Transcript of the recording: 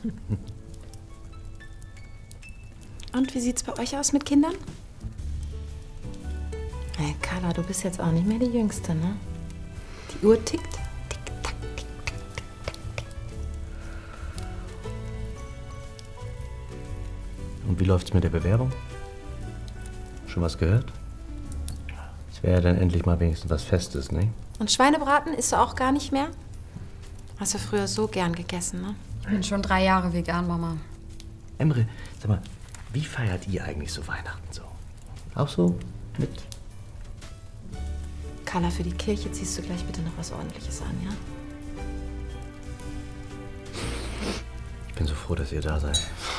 Und wie sieht's bei euch aus mit Kindern? Hey, Carla, du bist jetzt auch nicht mehr die Jüngste, ne? Die Uhr tickt. Tick, tack, tick, tack, tick, tack, tick. Und wie läuft's mit der Bewerbung? Schon was gehört? Es wäre ja dann endlich mal wenigstens was Festes, ne? Und Schweinebraten isst du auch gar nicht mehr? Hast du früher so gern gegessen, ne? Ich bin schon 3 Jahre vegan, Mama. Emre, sag mal, wie feiert ihr eigentlich so Weihnachten so? Auch so mit... Carla, für die Kirche ziehst du gleich bitte noch was Ordentliches an, ja? Ich bin so froh, dass ihr da seid.